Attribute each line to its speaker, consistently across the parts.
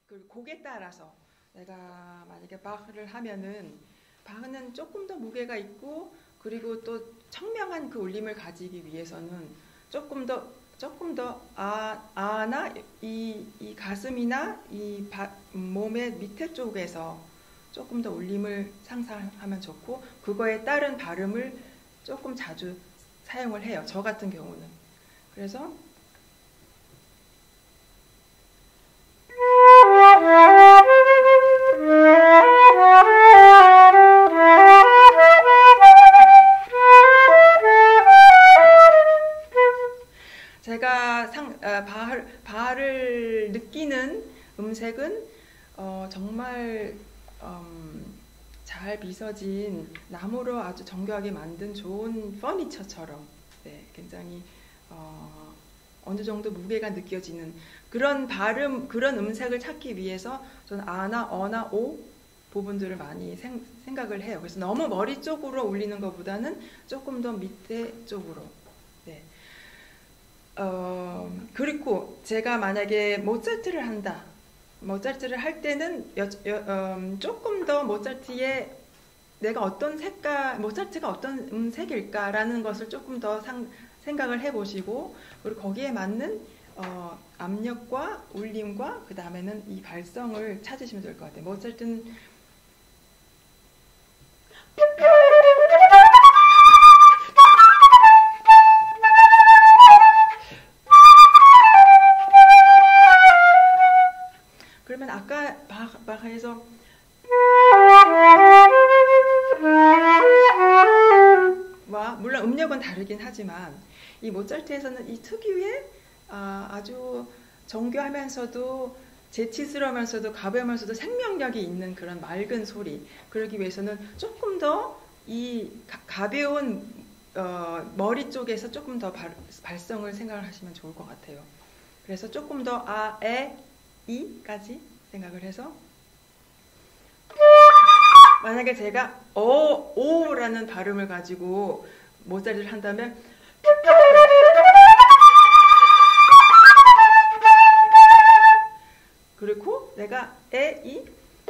Speaker 1: 그 곡에 따라서 내가 만약에 바흐를 하면은 바흐는 조금 더 무게가 있고 그리고 또 청명한 그 울림을 가지기 위해서는 조금 더 아나 이 가슴이나 몸의 밑에 쪽에서 조금 더 울림을 상상하면 좋고 그거에 따른 발음을 조금 자주 사용을 해요. 저 같은 경우는. 그래서 제가 바를 느끼는 음색은 정말 잘 빗어진 나무로 아주 정교하게 만든 좋은 퍼니처처럼 네, 굉장히 어느 정도 무게가 느껴지는 그런 발음, 그런 음색을 찾기 위해서 저는 아나, 어나, 오 부분들을 많이 생각을 해요. 그래서 너무 머리 쪽으로 울리는 것보다는 조금 더 밑에 쪽으로. 네. 그리고 제가 만약에 모차르트를 한다. 모차르트를 할 때는 조금 더 모차르트의 내가 어떤 색깔, 모차르트가 어떤 음색일까라는 것을 조금 더 생각을 해보시고 그리고 거기에 맞는 압력과 울림과 그 다음에는 이 발성을 찾으시면 될 것 같아요. 모차르트는 그러면 아까 바흐에서 물론 음력은 다르긴 하지만 이 모차르트에서는 이 특유의 아주 정교하면서도 재치스러우면서도 가벼우면서도 생명력이 있는 그런 맑은 소리 그러기 위해서는 조금 더 이 가벼운 머리 쪽에서 조금 더 발성을 생각을 하시면 좋을 것 같아요. 그래서 조금 더 에, 이까지 생각을 해서 만약에 제가 오라는 발음을 가지고 모차르트를 한다면 그리고 내가 에, 이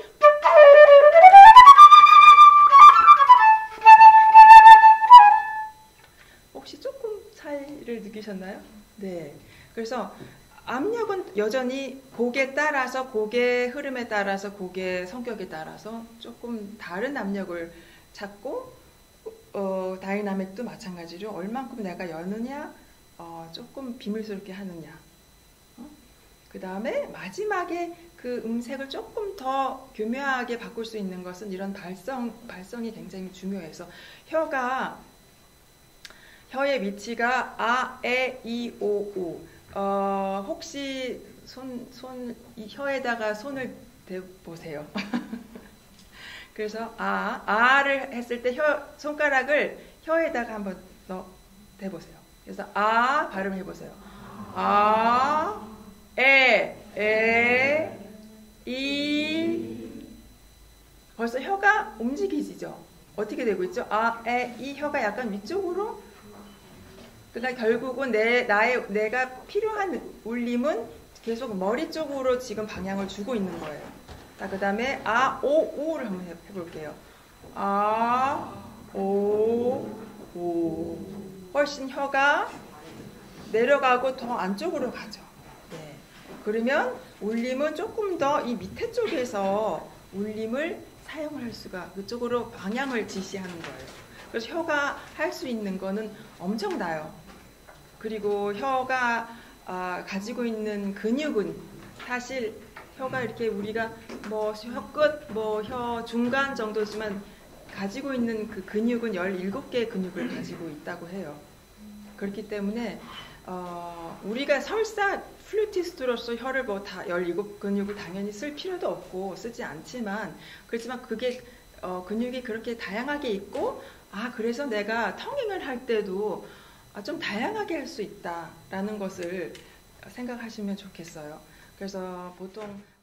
Speaker 1: 혹시 조금 차이를 느끼셨나요? 네. 그래서 압력은 여전히 곡에 따라서 곡의 흐름에 따라서 곡의 성격에 따라서 조금 다른 압력을 찾고 다이나믹도 마찬가지로 얼만큼 내가 여느냐 조금 비밀스럽게 하느냐 그 다음에 마지막에 그 음색을 조금 더 교묘하게 바꿀 수 있는 것은 이런 발성이 굉장히 중요해서 혀의 위치가 아, 에, 이, 오, 우 혹시 이 혀에다가 손을 대보세요. 그래서 아를 했을 때 손가락을 혀에다가 한번 대보세요. 그래서 발음해보세요. 에, 이 벌써 혀가 움직이지죠. 어떻게 되고 있죠? 에, 이 혀가 약간 위쪽으로 그러니까 결국은 내가 필요한 울림은 계속 머리 쪽으로 지금 방향을 주고 있는 거예요. 자, 그 다음에 오를 한번 해볼게요. 오. 훨씬 혀가 내려가고 더 안쪽으로 가죠. 네. 그러면 울림은 조금 더 이 밑에 쪽에서 울림을 사용을 할 수가 그쪽으로 방향을 지시하는 거예요. 그래서 혀가 할 수 있는 거는 엄청나요. 그리고 혀가 가지고 있는 근육은 사실 혀가 이렇게 우리가 뭐 혀 끝, 뭐 혀 중간 정도지만 가지고 있는 그 근육은 17개의 근육을 가지고 있다고 해요. 그렇기 때문에 우리가 설사 플루티스트로서 혀를 뭐 다 17근육을 당연히 쓸 필요도 없고 쓰지 않지만 그렇지만 그게 근육이 그렇게 다양하게 있고 그래서 내가 텅잉을 할 때도 좀 다양하게 할 수 있다라는 것을 생각하시면 좋겠어요. 그래서 보통